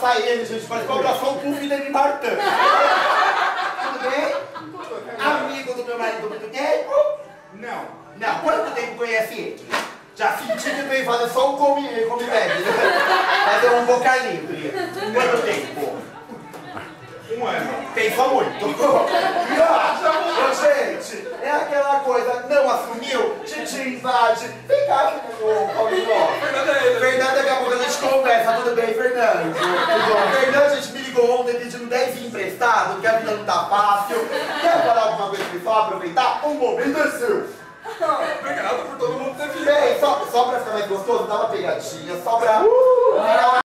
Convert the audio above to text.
abraçar ele, gente. Parece que eu abraçou o Puff Demi Martin. Tudo bem? Amigo do meu marido há muito tempo? Não. Não. Quanto tempo conhece ele? Já senti que veio fazer só um come bebe, né? Fazer um boca livre. Quanto tempo? 1 ano. Pensou muito. Ô, gente, é aquela coisa, não assumiu, te invade. Vem cá, Paulinho. Fernando, daqui a pouco a gente conversa, tudo bem, Fernando? Fernando, a gente me ligou ontem pedindo 10 emprestado, porque a vida não tá fácil. Quer falar alguma coisa pessoal, aproveitar? Um momento é seu. Obrigado por todo mundo ter vindo. Bem, só pra ficar mais gostoso, dá uma pegadinha, só pra...